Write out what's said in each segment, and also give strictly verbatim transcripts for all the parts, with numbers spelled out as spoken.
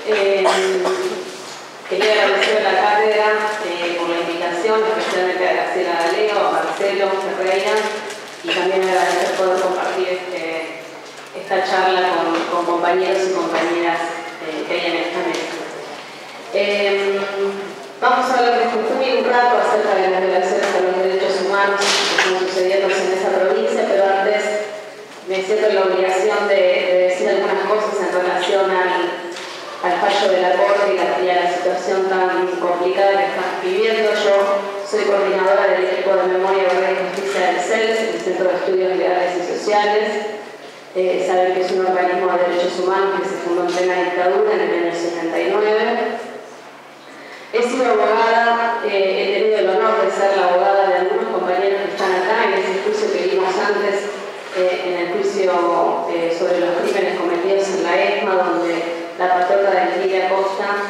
Eh, quería agradecer a la cátedra eh, por la invitación, especialmente a Graciela Galeo, a Marcelo Ferreira, y también agradecer poder compartir este, esta charla con, con compañeros y compañeras eh, que hay en esta mesa. Eh, vamos a hablar de Jujuy un rato acerca de las violaciones a los derechos humanos que están sucediendo en esa provincia, pero antes me siento en la obligación de, de decir algunas cosas en relación al, al fallo de la Corte y, la, y a la situación tan complicada que estamos viviendo. Yo soy coordinadora del equipo de Memoria, Verdad y Justicia del C E L S, el Centro de Estudios Legales y Sociales. Eh, saben que es un organismo de derechos humanos que se fundó en plena dictadura en el año setenta y nueve. He sido abogada, eh, he tenido el honor de ser la abogada de algunos compañeros que están acá en ese juicio que vimos antes, eh, en el juicio eh, sobre los crímenes cometidos en la ESMA, donde la patrona de Lidia Costa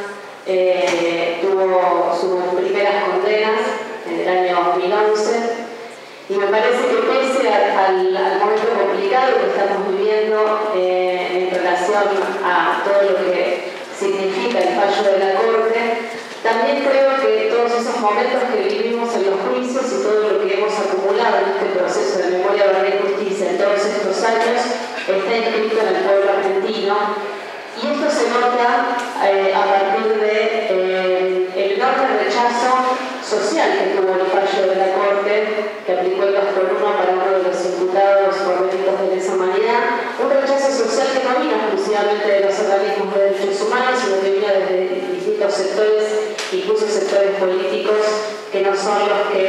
eh, tuvo sus primeras condenas en el año dos mil once. Y me parece que pese a, al, al momento complicado que estamos viviendo eh, en relación a todo lo que significa el fallo de la Corte, también creo que todos esos momentos que vivimos en los juicios y todo lo que hemos acumulado en este proceso de memoria, verdad y justicia en todos estos años está inscrito en el pueblo argentino. Y esto se nota eh, a partir de eh, el enorme rechazo social que tuvo el fallo de la Corte, que aplicó el dos por uno para uno de los imputados por delitos de lesa humanidad, un rechazo social que no vino exclusivamente de los organismos de derechos humanos, sino que vino desde distintos sectores, incluso sectores políticos que no son los que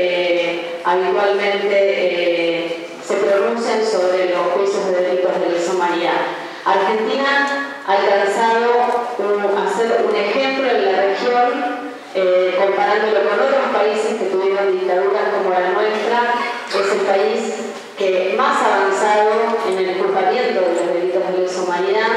eh, habitualmente eh, se pronuncian sobre los juicios de delitos de lesa humanidad. Argentina ha alcanzado un, a ser un ejemplo en la región, eh, comparándolo con otros países que tuvieron dictaduras como la nuestra. Es el país que más avanzado en el juzgamiento de los delitos de lesa humanidad.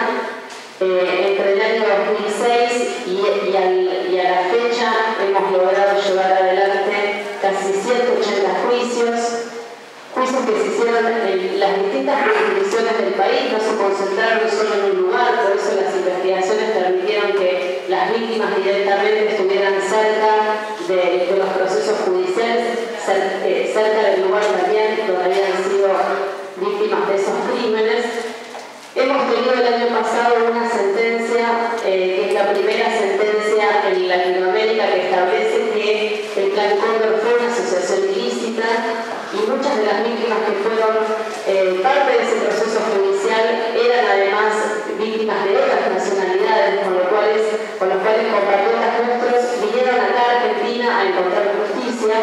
Eh, entre el año dos mil seis y, y, al, y a la fecha hemos logrado llevar adelante casi ciento ochenta juicios. Juicios que se hicieron en las distintas jurisdicciones del país, no se concentraron solo en un lugar, por eso las investigaciones permitieron que las víctimas directamente estuvieran cerca de, de los procesos judiciales, cer, eh, cerca del lugar también donde habían sido víctimas de esos crímenes. Hemos tenido el año pasado una sentencia, eh, que es la primera sentencia en Latinoamérica que establece que el Plan Cóndor fue una asociación ilícita, y muchas de las víctimas que fueron eh, parte de ese proceso judicial eran además víctimas de otras nacionalidades, con, lo cuales, con los cuales compatriotas nuestros vinieron acá a Argentina a encontrar justicia.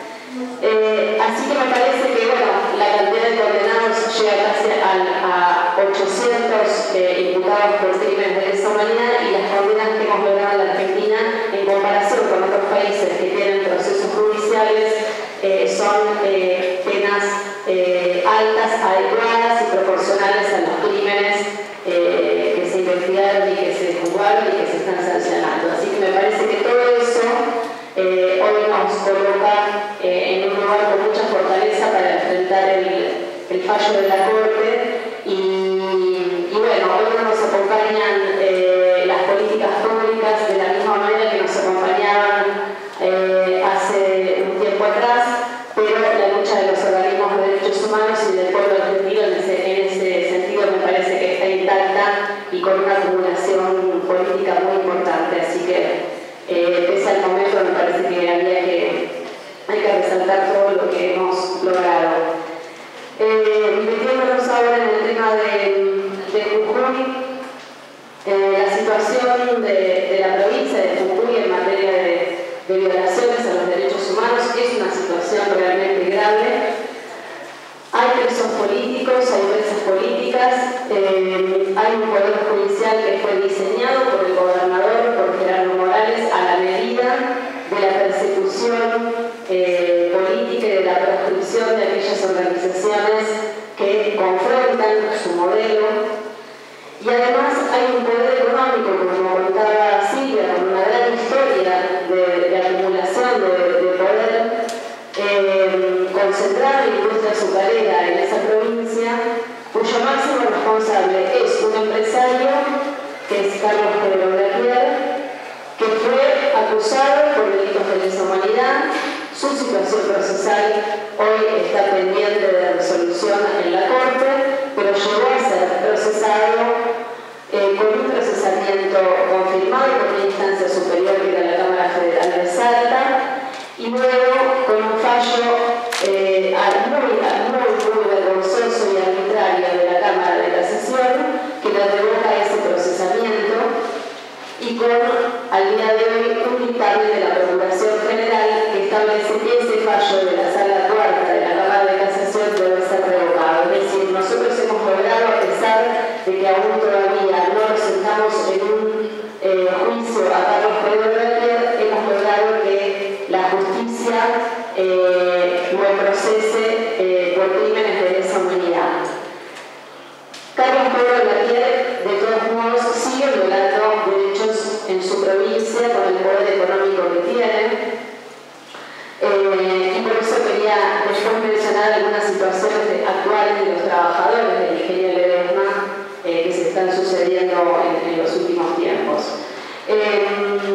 Eh, así que me parece que bueno, la cantidad de condenados llega casi a, a ochocientos eh, imputados por crímenes de lesa humanidad, y las condenas que hemos logrado en la Argentina en comparación con otros países que tienen procesos judiciales eh, son eh, penas eh, altas, adecuadas y proporcionales a los crímenes eh, que se investigaron y que se juzgaron y que se están sancionando. Así que me parece que todo eso eh, hoy nos coloca eh, en un lugar con mucha fortaleza para enfrentar el, el fallo de la Corte. Y, y bueno, hoy no nos acompañan eh, las políticas públicas de la misma manera que nos acompañaban eh, hace un tiempo atrás, pero la lucha de los organismos de derechos humanos y del pueblo argentino en ese, en ese sentido me parece que está intacta y con una acumulación política muy importante. Así que eh, pese al momento me parece que había que, hay que resaltar todo lo que hemos logrado. Eh, metiéndonos ahora en el tema de, de Jujuy, eh, la situación de, de la provincia de Jujuy en materia de de violaciones a los derechos humanos es una situación realmente grave. Hay presos políticos, hay presas políticas, eh, hay un poder judicial que fue diseñado por el gobernador, por Gerardo Morales, a la medida de la persecución eh, política y de la proscripción de aquellas organizaciones que confrontan su modelo. Y además hay un poder económico, como contaba Silvia, con una gran historia de, de acumulación de, de poder eh, concentrado en la industria azucarera en esa provincia, cuyo máximo responsable es un empresario que es Carlos Pedro acusado por delitos de lesa humanidad. Su situación procesal hoy está pendiente de resolución en la Corte, pero llegó a ser procesado eh, con un procesamiento confirmado por una instancia superior que era la Cámara Federal de Salta, y luego con un fallo eh, muy, muy, muy vergonzoso y arbitrario de la Cámara de Casación que le revoca ese procesamiento, y con, al día de hoy, un dictamen de la Procuración General que establece que ese fallo de la Sala Cuarta de la Cámara de Casación debe ser revocado. Es decir, nosotros hemos logrado, a pesar de que aún todavía no nos sentamos en un eh, juicio a Carlos Pedro Laquier, hemos logrado que la justicia eh, lo procese eh, por crímenes de lesa humanidad. Carlos Pedro Laquier, de todos modos, sigue violando derechos en su provincia con el poder económico que tiene. Eh, y por eso quería después mencionar algunas situaciones actuales de los trabajadores del Ingenio Ledesma eh, que se están sucediendo en, en los últimos tiempos. Eh,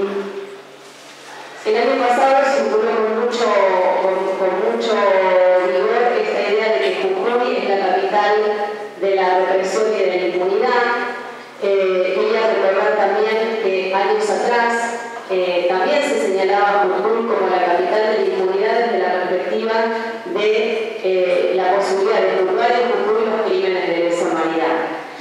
el año pasado circuló con mucho, con, con mucho vigor esta idea de que Jujuy es la capital de la represión y de la impunidad. Eh, quería recordar también que años atrás eh, también se señalaba a Jujuy como la capital de la impunidad desde la perspectiva de eh, la posibilidad de juzgar en Jujuy los crímenes de lesa humanidad.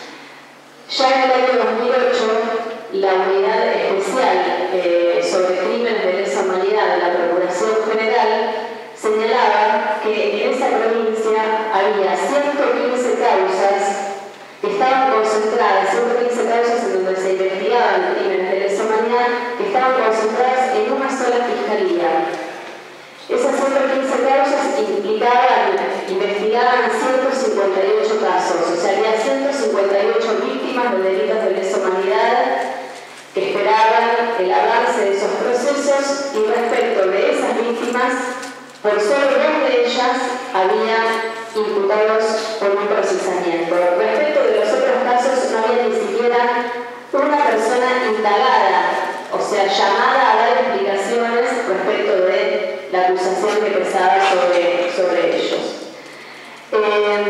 Ya en el año dos mil ocho, la unidad especial eh, sobre crímenes de lesa humanidad de la Procuración General señalaba que en esa provincia había ciento quince causas que estaban concentradas, ciento quince causas en donde se investigaban crímenes de lesa humanidad, que estaban concentradas en una sola fiscalía. Esas ciento quince causas implicaban, investigaban ciento cincuenta y ocho casos, o sea, había ciento cincuenta y ocho víctimas de delitos de lesa humanidad que esperaban el avance de esos procesos, y respecto de esas víctimas, por solo dos de ellas había imputados por un procesamiento. Respecto de los otros casos, no había ni siquiera una persona indagada, o sea, llamada a dar explicaciones respecto de la acusación que pesaba sobre, sobre ellos. Eh,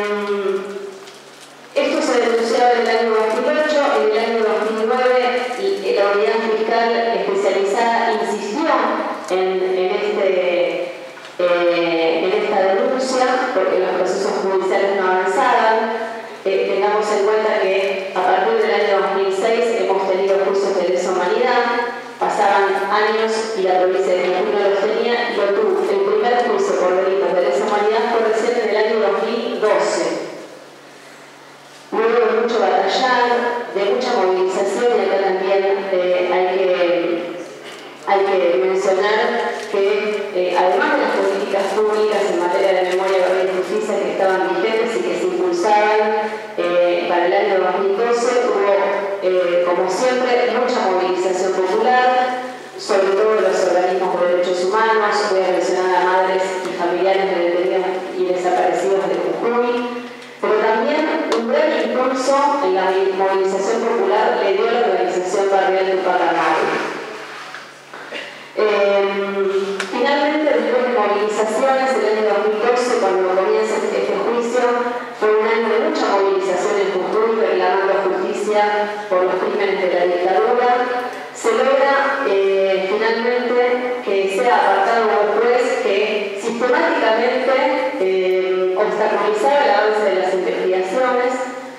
esto se denunciaba en el año dos mil ocho, en el año dos mil nueve la unidad fiscal especializada insistió en, en este Eh, en esta denuncia, porque los procesos judiciales no avanzaban. Eh, tengamos en cuenta que a partir del año dos mil seis hemos tenido juicios de lesa humanidad, pasaban años y la provincia de Jujuy no los tenía, y lo tuvo. El primer juicio por delitos de lesa humanidad fue recién en el año dos mil doce. Luego de mucho batallar, de mucha movilización, y acá también eh, hay que Hay que mencionar que, eh, además de las políticas públicas en materia de memoria, verdad y justicia que estaban vigentes y que se impulsaban eh, para el año dos mil doce, hubo, eh, como siempre, mucha movilización popular, sobre todo de los organismos de derechos humanos. Voy a mencionar a madres y familiares de detenidos y desaparecidos de Jujuy, pero también un gran impulso en la movilización popular le dio la organización barrial Tupac Amaru. Eh, finalmente, después de movilizaciones, el año dos mil doce, cuando comienza este juicio, fue un año de mucha movilización en Jujuy reclamando justicia por los crímenes de la dictadura. Se logra eh, finalmente que sea apartado un juez que sistemáticamente eh, obstaculizaba el avance de las investigaciones,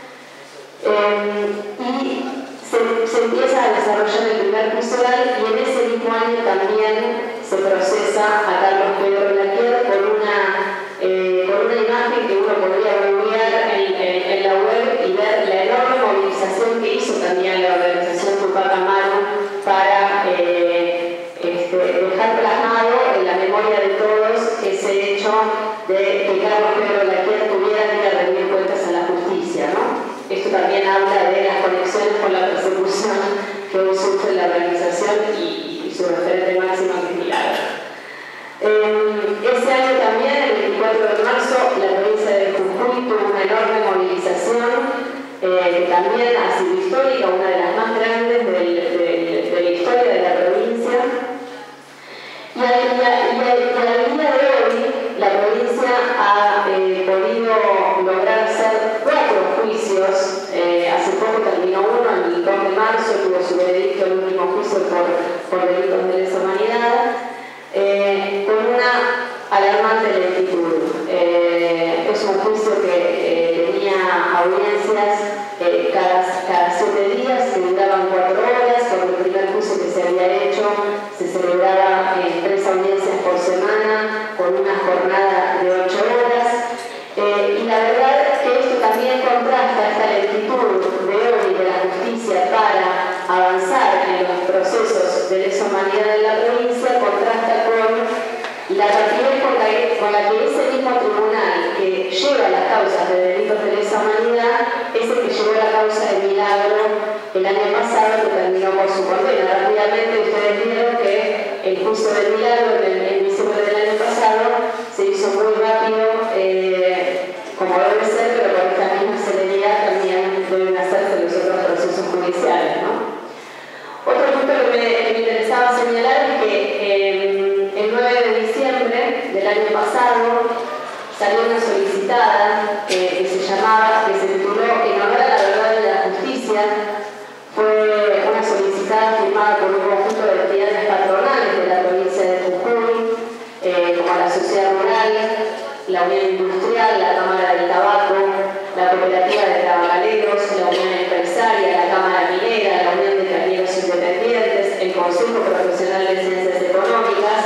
eh, y Se, se empieza a desarrollar el primer juicio oral, y en ese mismo año también se procesa a Carlos Pedro Laquier por una, eh, por una imagen que uno podría googlear en, en, en la web y ver la enorme movilización que hizo también la organización Tupac Amaru para eh, este, dejar plasmado en la memoria de todos ese hecho de que Carlos Pedro Laquier tuviera que ir a rendir cuentas a la justicia, ¿no? Esto también habla de las conexiones con la persecución que hoy sufre la organización y, y su referente máximo que es Milagro. Eh, ese año también, el veinticuatro de marzo, la provincia de Jujuy tuvo una enorme movilización, eh, también ha sido histórica, una de las más grandes de, de, de la historia de la provincia, Y al, y a, y a, y al día de hoy, la provincia ha eh, podido lograr hacer cuatro juicios. Eh, hace poco terminó uno, el dos de marzo, tuvo su veredicto el último juicio por, por delitos de lesa humanidad, eh, con una alarmante lentitud. Eh, es un juicio que eh, tenía audiencias eh, cada, cada siete días, que duraban cuatro horas, porque el primer juicio que se había hecho se celebraba en tres audiencias por semana, con una jornada de ocho horas. Eh, y la verdad es que esto también contrasta esta lentitud de hoy de la justicia para avanzar en los procesos de lesa humanidad en la provincia, contrasta con la rapidez con la, con la que ese mismo tribunal que lleva las causas de delitos de lesa humanidad es el que llevó la causa de Milagro el año pasado, que terminó por su condena. Rápidamente ustedes vieron que el juicio de Milagro en, en diciembre del año pasado se hizo muy rápido, eh, como debe ser, pero con esta misma celeridad también deben hacerse los otros procesos judiciales, ¿no? Otro punto que me, que me interesaba señalar es que eh, el nueve de diciembre del año pasado salió una solicitada eh, que se llamaba, que se tituló En honor a la verdad de la justicia. Fue una solicitada firmada por un conjunto de entidades patronales de la provincia de Jujuy, eh, como la Sociedad Rural, la Unión Industrial, la Cámara del Tabaco, la Cooperativa de Tabacaleros, la Unión Empresaria, la Cámara Minera, la Unión de Carnieros Independientes, el Consejo Profesional de Ciencias Económicas,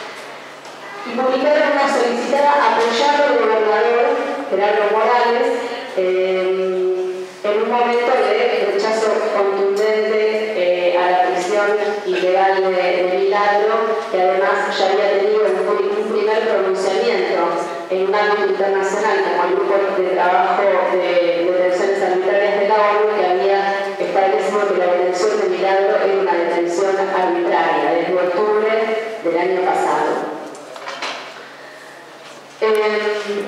y publicaron una solicitada apoyando al gobernador Gerardo Morales eh, en un momento de rechazo contundente eh, a la prisión ilegal de, de Milagro, que además ya había tenido un, un primer pronunciamiento en un ámbito internacional como el Grupo de Trabajo de Detenciones Arbitrarias de la ONU, que había establecido que la detención de Milagro era una detención arbitraria desde octubre del año pasado. Eh,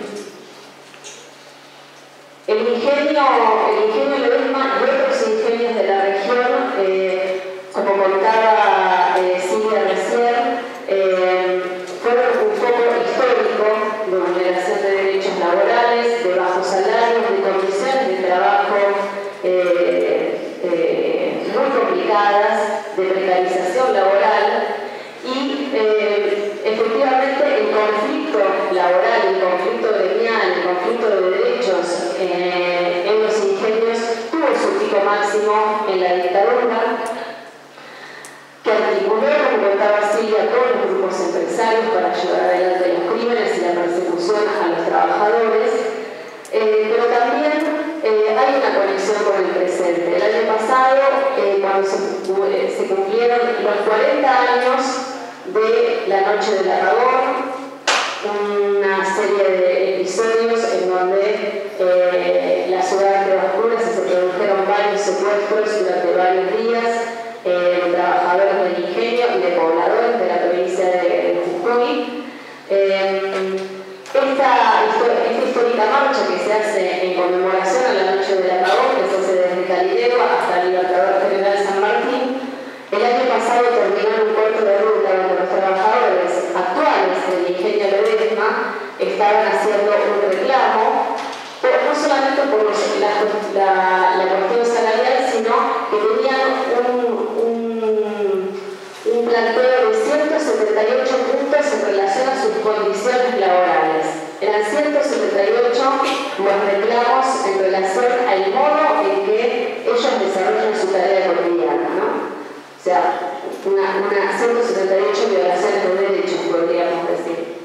el ingenio, el ingenio Ledesma y otros ingenios de la región, eh, como contaba eh, Silvia recién, eh, fueron un foco histórico de vulneración de derechos laborales, de bajos salarios, de condiciones de trabajo eh, eh, muy complicadas, de precarización laboral y eh, efectivamente el conflicto laboral, el conflicto gremial, el conflicto de derechos eh, en los ingenios tuvo su pico máximo en la dictadura, que articuló, como contaba Silvia, todos los grupos empresarios para llevar adelante los crímenes y la persecución a los trabajadores, eh, pero también eh, hay una conexión con el presente. El año pasado, eh, cuando se, eh, se cumplieron los cuarenta años de la Noche del Apagón, una serie de episodios en donde eh, la ciudad quedó oscura, se produjeron varios secuestros durante varios días eh, de trabajadores del ingenio y de pobladores de la provincia de, de Jujuy. Eh, esta, esta histórica marcha que se hace en conmemoración a la Noche del Apagón, que se hace desde Calidero hasta el Libertador General San Martín, el año pasado terminó en un corto de ruta donde los trabajadores actuales del ingenio Ledesma estaban haciendo un reclamo, pero no solamente por los, la, la, la cuestión salarial, sino que tenían un, un, un planteo de ciento setenta y ocho puntos en relación a sus condiciones laborales. Eran ciento setenta y ocho los reclamos en relación al modo en que ellos desarrollan su tarea cotidiana, ¿no? O sea, una, una ciento setenta y ocho violaciones de derechos, podríamos decir.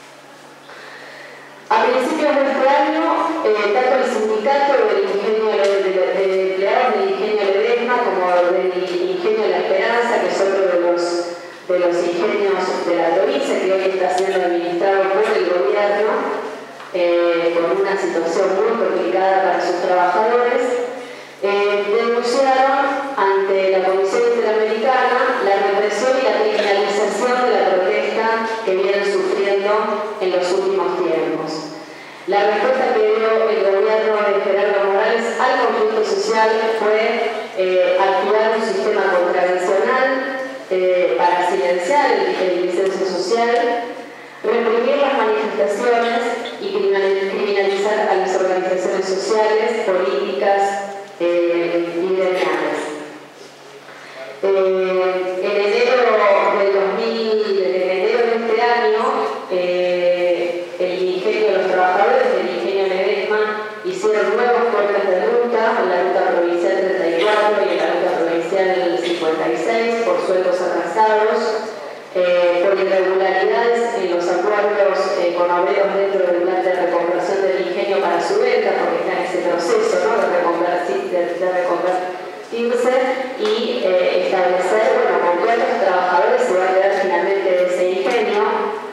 A principios de este año, eh, tanto el sindicato del ingenio de, de, de empleados del ingenio Ledesma como del ingenio La Esperanza, que es otro de los, de los ingenios de la provincia, que hoy está siendo administrado por el gobierno, eh, con una situación muy complicada para sus trabajadores, Eh, denunciaron ante la Comisión Interamericana la represión y la criminalización de la protesta que vienen sufriendo en los últimos tiempos. La respuesta que dio el gobierno de Gerardo Morales al conflicto social fue eh, activar un sistema contravencional eh, para silenciar el, el disenso social, reprimir las manifestaciones y criminalizar a las organizaciones sociales, políticas eh, y gremiales. Eh, en enero del dos mil, en enero de este año, eh, el ingenio de los trabajadores del ingenio Ledesma hicieron nuevos cortes de ruta en la ruta provincial treinta y cuatro y en la ruta provincial cincuenta y seis por sueldos atrasados, eh, por irregularidades en los acuerdos eh, con obreros dentro del plan de reconversión del ingenio para su venta, porque está en ese proceso, ¿no?, de reconvertirse de, de reconvertirse y eh, establecer, bueno, con cuántos trabajadores se va a quedar finalmente de ese ingenio.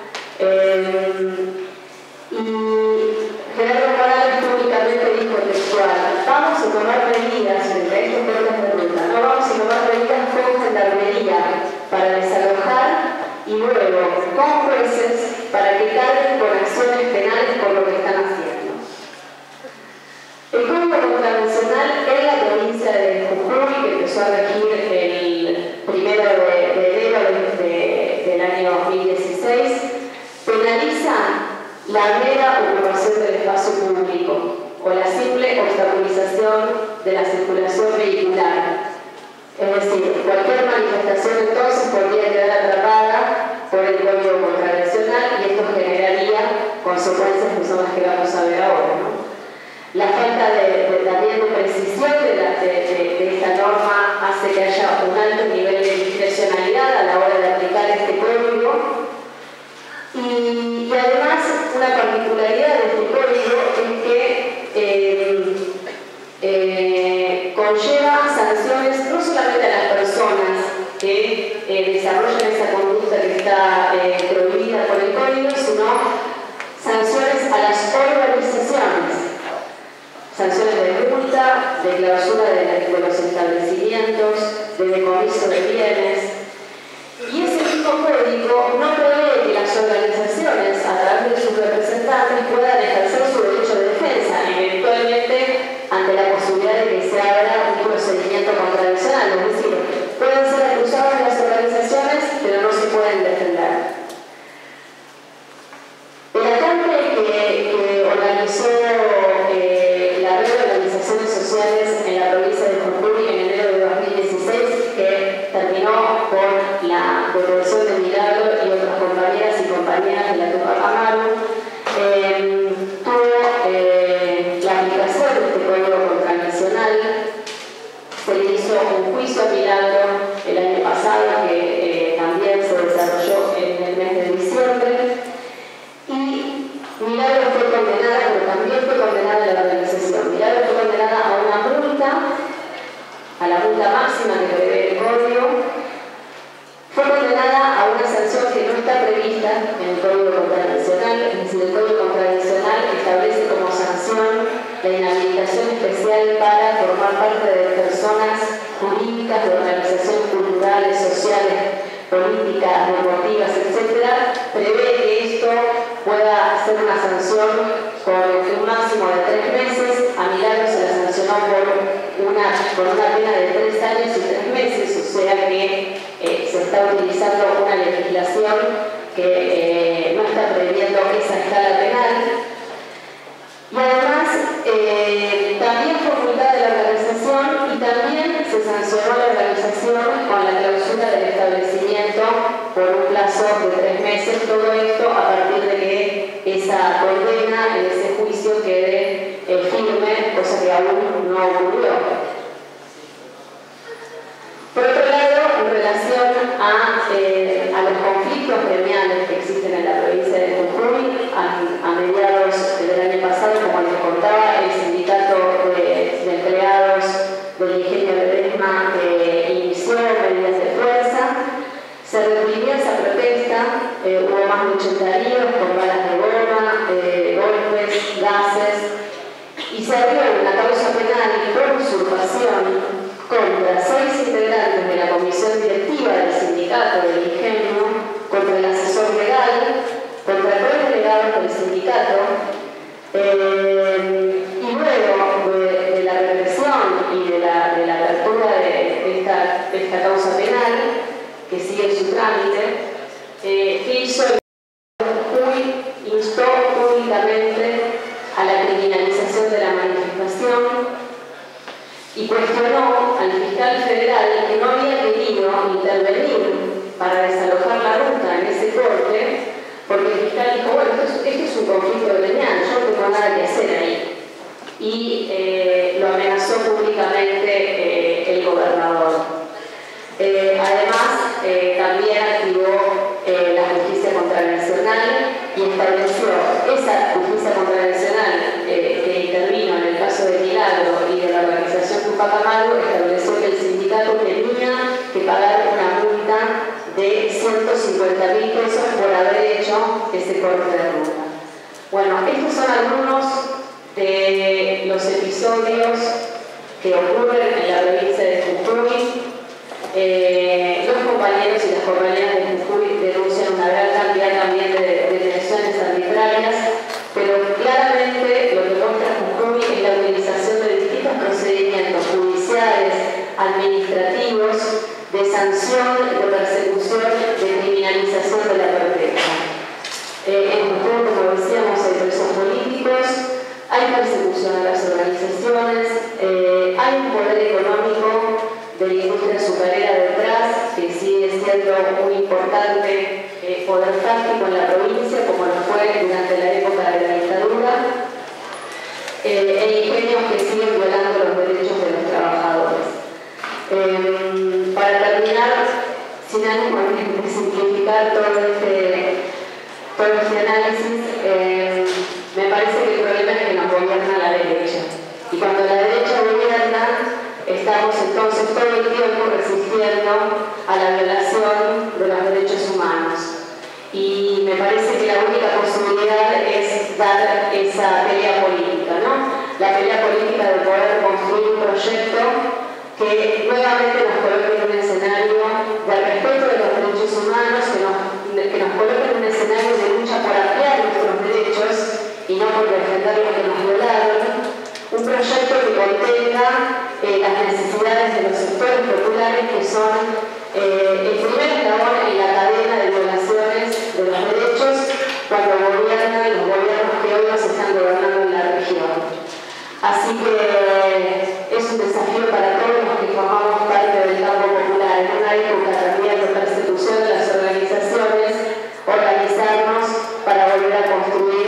Eh, y Gerardo Morales públicamente dijo textual: vamos a tomar medidas frente a estos cortes de ruta, no vamos a tomar medidas con gendarmería para desalojar y luego con jueces para que carguen con acciones penales por lo que están haciendo. El Código Contravencional en la provincia de Jujuy, que empezó a regir el primero de, de enero de, de, del año dos mil dieciséis, penaliza la mera ocupación del espacio público o la simple obstaculización de la circulación vehicular. Es decir, cualquier manifestación entonces podría quedar atrapada por el Código Contravencional y esto generaría consecuencias que son las que vamos a ver ahora, ¿no? La falta de, de, también de precisión de, la, de, de, de esta norma hace que haya un alto nivel de discrecionalidad a la hora de aplicar este código. Y, y además, una particularidad de este código es que eh, eh, conlleva sanciones no solamente a las personas que eh, desarrollan esa conducta que está eh, prohibida por el código, sino sanciones a las organizaciones. Sanciones de multa, de clausura de, de los establecimientos, de decomiso de bienes. Y ese mismo código no prevé que las organizaciones, a través de sus representantes, puedan ejercer su derecho de defensa, eventualmente ante la posibilidad de que se abra un procedimiento contravencional. Es decir, pueden ser acusadas las organizaciones, pero no se pueden defender. El acampe que, que organizó eh, la red de organizaciones sociales en la provincia de Jujuy en enero de dos mil dieciséis, que terminó por la detención de Milagro y otras compañeras y compañeras de la Tupac Amaru, eh, tuvo eh, la aplicación de este código contravencional. Se le hizo un juicio a Milagro el año pasado, que eh, también se desarrolló en el mes de diciembre. Y Milagro fue condenada, pero también fue condenada la organización. Milagro fue condenada a una multa, a la multa máxima que prevé el código. Fue condenada a una sanción que no está prevista en el Código Contravencional. Es decir, el Código Contravencional establece como sanción la inhabilitación especial para formar parte de personas jurídicas de organizaciones culturales, sociales, políticas, deportivas, etcétera. Prevé que esto pueda ser una sanción con un máximo de tres meses. A Milagro se la sancionó por una, por una pena de tres años y tres meses, o sea que eh, se está utilizando una legislación que eh, no está previendo esa escala penal. Y además, eh, también fue multada la organización y también se sancionó la organización con la clausura del establecimiento por un plazo de tres meses. Todo esto a partir de que esa condena en ese juicio quede eh, firme, cosa que aún no ocurrió. Por otro lado, en relación a, eh, a los conflictos gremiales que existen en la provincia de Jujuy, a, a mediados del año pasado, como les contaba, el sindicato de, de empleados del ingenio Ledesma eh, inició medidas de fuerza. Se reprimió esa protesta, eh, hubo más de ochenta heridos con balas de goma, eh, golpes, gases, y se abrió una causa penal por usurpación contra seis integrantes de la comisión directiva del sindicato del ingenio, contra el asesor legal, contra tres delegados del sindicato, eh, y luego de, de la represión y de la, de la apertura de, de, esta, de esta causa penal, que si su trámite, eh, ¿qué hizo el Jujuy? Instó públicamente a la criminalización de la manifestación y cuestionó al fiscal federal que no había querido intervenir para desalojar la ruta en ese corte, porque el fiscal dijo, bueno, esto es, esto es un conflicto gremial, yo no tengo nada que hacer ahí. Y eh, lo amenazó públicamente eh, el gobernador. Eh, además, eh, también activó eh, la justicia contravencional y estableció esa justicia contravencional eh, que intervino en el caso de Milagro y de la organización Tupac Amaru, estableció que el sindicato tenía que pagar una multa de ciento cincuenta mil pesos por haber hecho ese corte de ruta. Bueno, estos son algunos de los episodios que ocurren en la provincia de Jujuy. Eh, los compañeros y las compañeras de Jujuy denuncian una gran cantidad también de detenciones arbitrarias, pero claramente lo que muestra Jujuy es la utilización de distintos procedimientos judiciales, administrativos, de sanción, de persecución, de criminalización de la protesta. Eh, en Jujuy, como decíamos, hay presos políticos, hay persecución a las organizaciones, eh, hay un poder económico de la industria azucarera detrás, que sigue siendo un importante eh, poder fáctico en la provincia, como lo fue durante la época de la dictadura, eh, e ingenios que siguen violando los derechos de los trabajadores. Eh, para terminar, sin ánimo de simplificar todo este, todo este análisis, eh, me parece que el problema es que nos gobierna la derecha. Y cuando la derecha gobierna, estamos entonces todo el tiempo resistiendo a la violación de los derechos humanos. Y me parece que la única posibilidad es dar esa pelea política, ¿no? La pelea política de poder construir un proyecto que nuevamente nos coloque en un escenario de respeto de los derechos humanos, que nos, que nos coloque en un escenario de lucha por ampliar nuestros derechos y no por defender los que nos violaron. Un proyecto que contenga eh, las necesidades de los sectores populares que son eh, el primer eslabón en la cadena de violaciones de los derechos cuando gobiernan los gobiernos que hoy nos están gobernando en la región. Así que es un desafío para todos los que formamos parte del campo popular en una época también de persecución de las organizaciones, organizarnos para volver a construir